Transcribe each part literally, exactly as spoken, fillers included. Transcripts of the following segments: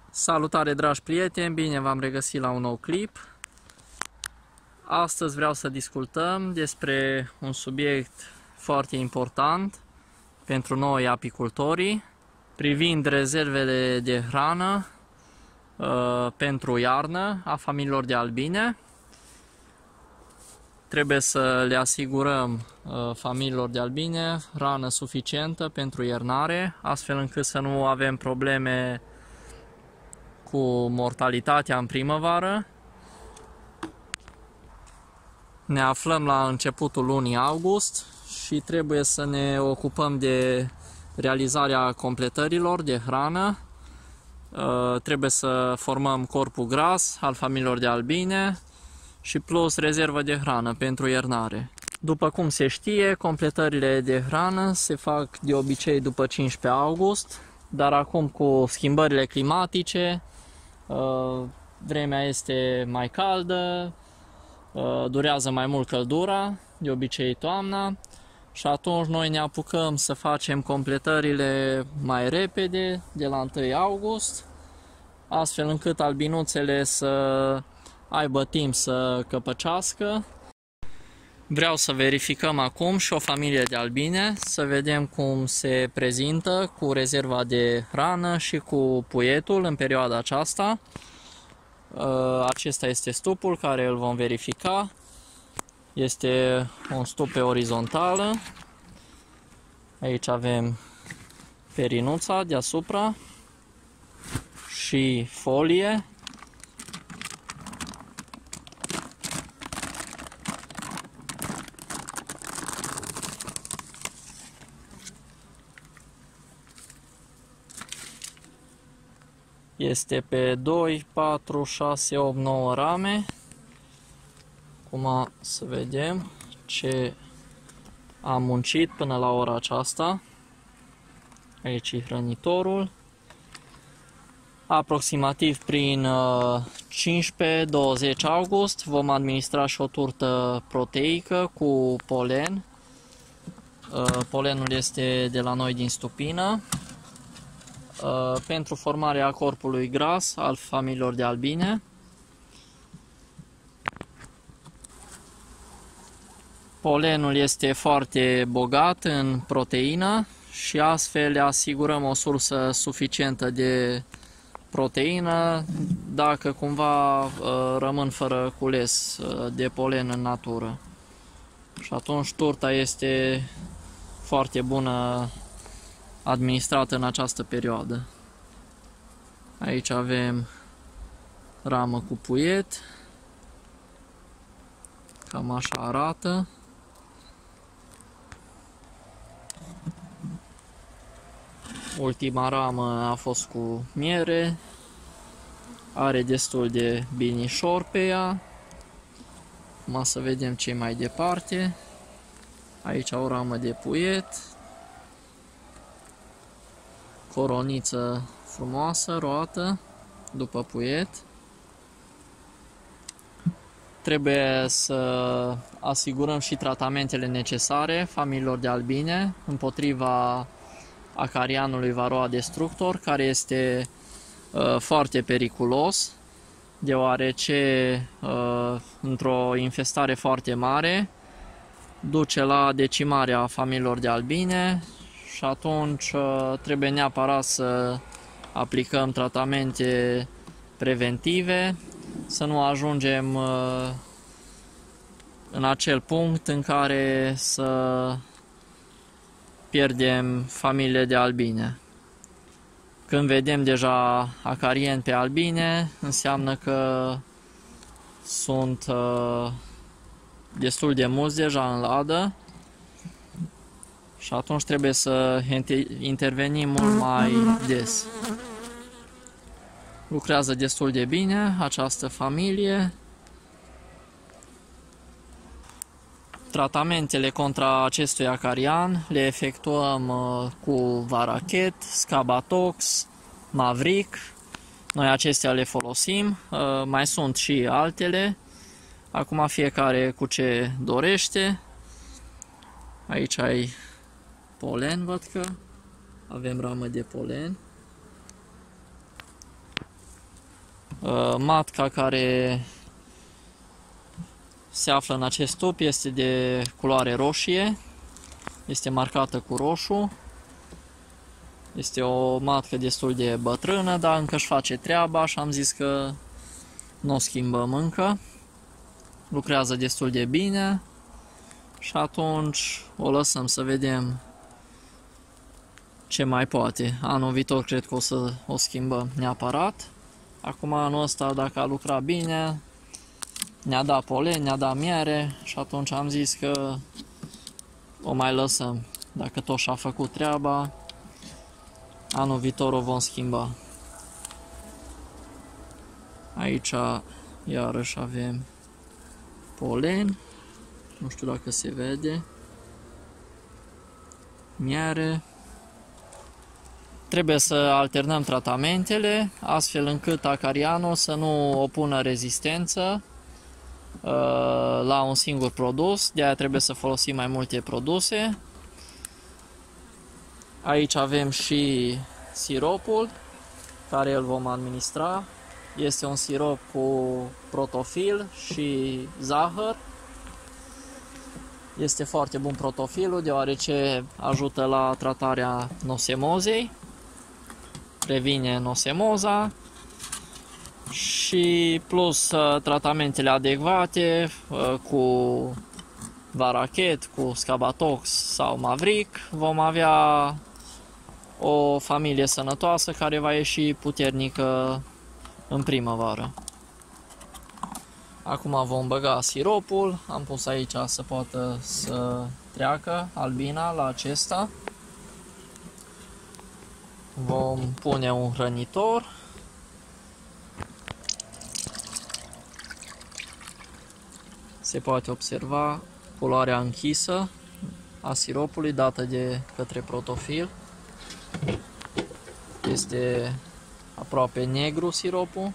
Salutare, dragi prieteni, bine v-am regăsit la un nou clip. Astăzi vreau să discutăm despre un subiect foarte important pentru noi apicultorii, privind rezervele de hrană uh, pentru iarnă a familiilor de albine. Trebuie să le asigurăm uh, familiilor de albine hrană suficientă pentru iernare, astfel încât să nu avem probleme cu mortalitatea în primăvară. Ne aflăm la începutul lunii august și trebuie să ne ocupăm de realizarea completărilor de hrană. Trebuie să formăm corpul gras al familiilor de albine și plus rezervă de hrană pentru iernare. După cum se știe, completările de hrană se fac de obicei după cincisprezece august, dar acum cu schimbările climatice, vremea este mai caldă, durează mai mult căldura, de obicei toamna, și atunci noi ne apucăm să facem completările mai repede, de la întâi august, astfel încât albinuțele să aibă timp să căpăcească. Vreau să verificăm acum și o familie de albine, să vedem cum se prezintă cu rezerva de hrană și cu puietul în perioada aceasta. Acesta este stupul care îl vom verifica. Este un stup pe orizontală. Aici avem perinuța deasupra și folie. Este pe doi, patru, șase, opt, nouă rame. Acum să vedem ce am muncit până la ora aceasta. Aici e hrănitorul. Aproximativ prin cincisprezece douăzeci august vom administra și o turtă proteică cu polen. Polenul este de la noi din Stupină. Pentru formarea corpului gras al familiilor de albine. Polenul este foarte bogat în proteină și astfel le asigurăm o sursă suficientă de proteină dacă cumva rămân fără cules de polen în natură. Și atunci turta este foarte bună administrată în această perioadă. Aici avem ramă cu puiet. Cam așa arată. Ultima ramă a fost cu miere. Are destul de binișor pe ea. Acum să vedem ce mai departe. Aici o ramă de puiet. Coroniță frumoasă, roată, după puiet. Trebuie să asigurăm și tratamentele necesare familiilor de albine împotriva acarianului Varroa destructor, care este uh, foarte periculos, deoarece uh, într-o infestare foarte mare duce la decimarea familiilor de albine. Și atunci trebuie neapărat să aplicăm tratamente preventive, să nu ajungem în acel punct în care să pierdem familiile de albine. Când vedem deja acarieni pe albine, înseamnă că sunt destul de mulți deja în ladă. Și atunci trebuie să intervenim mult mai des. Lucrează destul de bine această familie. Tratamentele contra acestui acarian le efectuăm cu Varachet, Scabatox, Mavric. Noi acestea le folosim. Mai sunt și altele. Acum fiecare cu ce dorește. Aici ai polen, văd că avem ramă de polen. Matca care se află în acest stup este de culoare roșie, este marcată cu roșu. Este o matcă destul de bătrână, dar încă își face treaba și am zis că nu o schimbăm încă. Lucrează destul de bine și atunci o lăsăm să vedem ce mai poate. Anul viitor cred că o să o schimbăm neapărat. Acum anul ăsta, dacă a lucrat bine, ne-a dat polen, ne-a dat miere și atunci am zis că o mai lăsăm. Dacă tot și-a făcut treaba, anul viitor o vom schimba. Aici iarăși avem polen, nu știu dacă se vede, miere. Trebuie să alternăm tratamentele, astfel încât acarianul să nu opună rezistență uh, la un singur produs, de aia trebuie să folosim mai multe produse. Aici avem și siropul, care îl vom administra. Este un sirop cu protofil și zahăr. Este foarte bun protofilul, deoarece ajută la tratarea nosemozei, previne nosemoza și plus tratamentele adecvate cu Varachet, cu Scabatox sau Mavric, vom avea o familie sănătoasă care va ieși puternică în primăvară. Acum vom băga siropul, am pus aici să poată să treacă albina la acesta. Vom pune un hrănitor. Se poate observa culoarea închisă a siropului dată de către protofil. Este aproape negru siropul.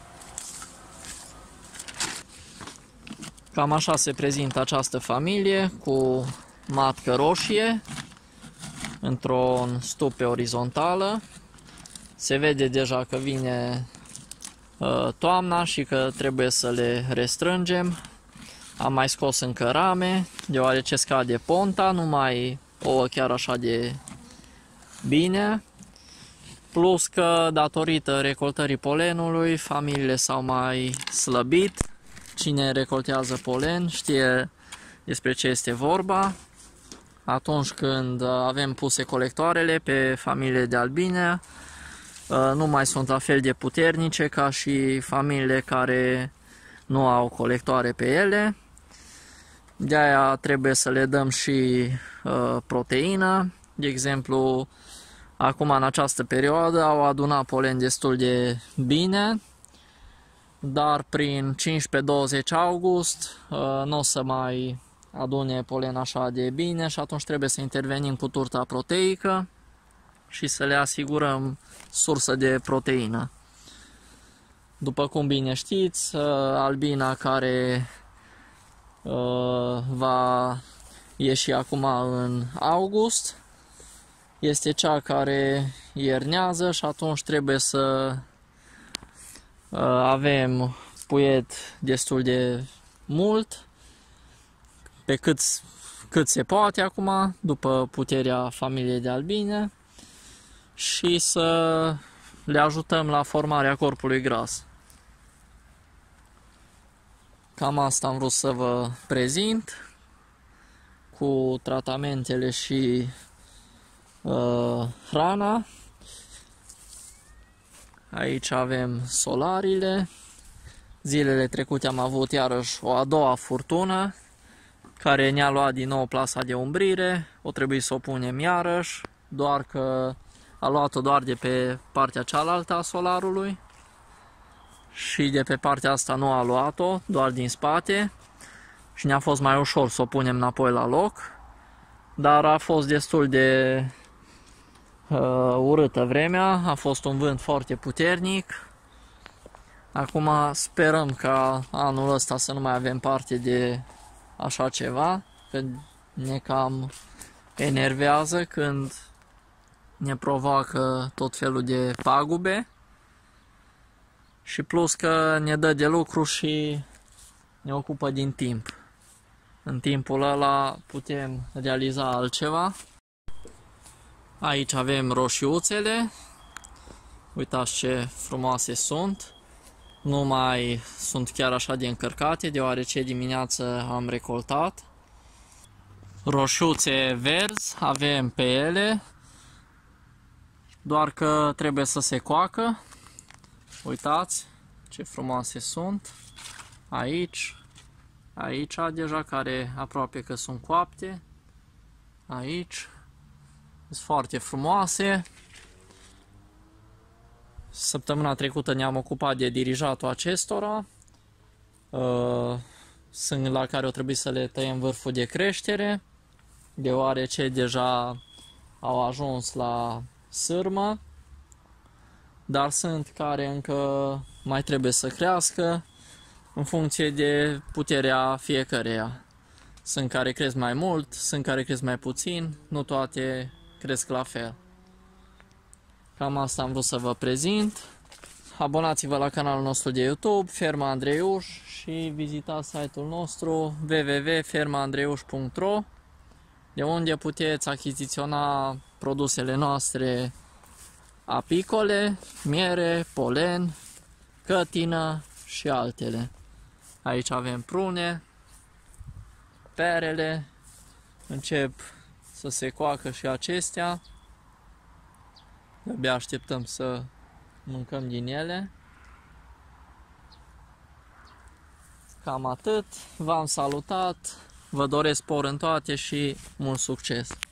Cam așa se prezintă această familie cu matcă roșie într-un stup pe orizontală. Se vede deja că vine uh, toamna și că trebuie să le restrângem. Am mai scos încă rame, deoarece scade ponta, nu mai ouă chiar așa de bine. Plus că, datorită recoltării polenului, familiile s-au mai slăbit. Cine recoltează polen știe despre ce este vorba. Atunci când avem puse colectoarele pe familiile de albine, nu mai sunt la fel de puternice ca și familiile care nu au colectoare pe ele. De aia trebuie să le dăm și uh, proteină. De exemplu, acum în această perioadă au adunat polen destul de bine, dar prin cincisprezece douăzeci august uh, nu o să mai adune polen așa de bine și atunci trebuie să intervenim cu turta proteică și să le asigurăm sursă de proteină. După cum bine știți, uh, albina care uh, va ieși acum în august este cea care iernează și atunci trebuie să uh, avem puiet destul de mult, pe cât, cât se poate acum, după puterea familiei de albine, și să le ajutăm la formarea corpului gras. Cam asta am vrut să vă prezint cu tratamentele și uh, hrana. Aici avem solarile. Zilele trecute am avut iarăși o a doua furtună care ne-a luat din nou plasa de umbrire. O trebuie să o punem iarăși, doar că a luat-o doar de pe partea cealaltă a solarului și de pe partea asta nu a luat-o, doar din spate, și ne-a fost mai ușor să o punem înapoi la loc, dar a fost destul de uh, urâtă vremea, a fost un vânt foarte puternic. Acum sperăm ca anul ăsta să nu mai avem parte de așa ceva, că ne cam enervează când ne provoacă tot felul de pagube. Și plus că ne dă de lucru și ne ocupă din timp. În timpul ăla putem realiza altceva. Aici avem roșiuțele. Uitați ce frumoase sunt. Nu mai sunt chiar așa de încărcate, deoarece dimineață am recoltat. Roșiuțe verzi avem pe ele, doar că trebuie să se coacă. Uitați ce frumoase sunt. Aici, aici deja, care aproape că sunt coapte. Aici sunt foarte frumoase. Săptămâna trecută ne-am ocupat de dirijatul acestora. Sunt la care o trebuie să le tăiem vârful de creștere, deoarece deja au ajuns la sârmă. Dar sunt care încă mai trebuie să crească în funcție de puterea fiecăreia. Sunt care cresc mai mult, sunt care cresc mai puțin, nu toate cresc la fel. Cam asta am vrut să vă prezint. Abonați-vă la canalul nostru de YouTube, Ferma Andreiuș, și vizitați site-ul nostru w w w punct ferma andreiuș punct r o, de unde puteți achiziționa produsele noastre apicole, miere, polen, cătină și altele. Aici avem prune, perele, încep să se coacă și acestea. De-abia așteptăm să mâncăm din ele. Cam atât. V-am salutat. Vă doresc spor în toate și mult succes!